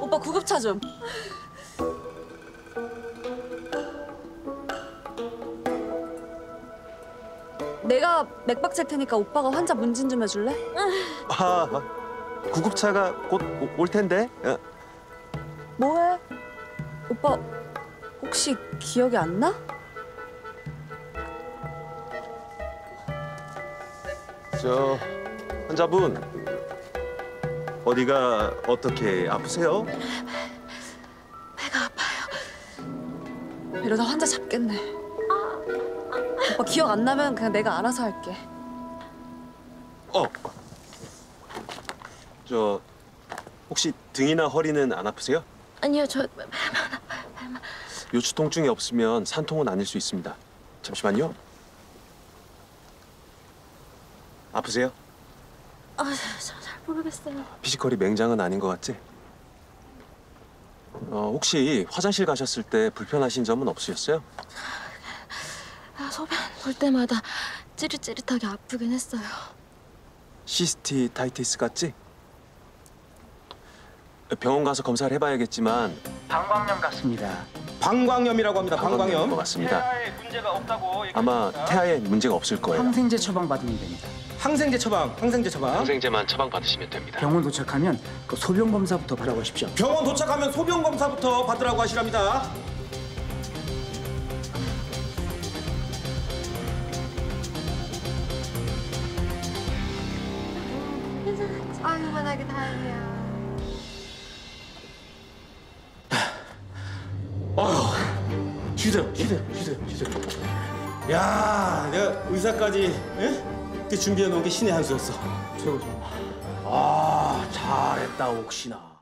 오빠 구급차 좀. 내가 맥박 칠 테니까 오빠가 환자 문진 좀 해줄래? 아, 구급차가 곧 올 텐데. 뭐해? 오빠 혹시 기억이 안 나? 저 환자분 어디가 어떻게 아프세요? 배가 아파요. 이러다 환자 잡겠네. 오빠 기억 안 나면 그냥 내가 알아서 할게. 저 혹시 등이나 허리는 안 아프세요? 아니요, 저 배만 아파요, 배만. 요추 통증이 없으면 산통은 아닐 수 있습니다. 잠시만요. 아프세요? 저 잘 모르겠어요. 피지컬이 맹장은 아닌 것 같지? 혹시 화장실 가셨을 때 불편하신 점은 없으셨어요? 소변 볼 때마다 찌릿찌릿하게 아프긴 했어요. 시스티타이티스 같지? 병원 가서 검사를 해봐야겠지만 방광염 같습니다. 방광염이라고 합니다. 방광염인 것 방광염. 같습니다. 태아에 문제가 없다고 아마 얘기했습니다. 태아에 문제가 없을 거예요. 항생제 처방 받으면 됩니다. 항생제 처방, 항생제 처방. 항생제만 처방 받으시면 됩니다. 병원 도착하면 그 소변 검사부터 받아고 하십시오. 병원 도착하면 소변 검사부터 받으라고 하시랍니다. 아유만하게 다행이야. 쉬세요. 야, 내가 의사까지 이렇게 준비해 놓은 게 신의 한 수였어. 최고죠. 아, 잘했다 옥신아.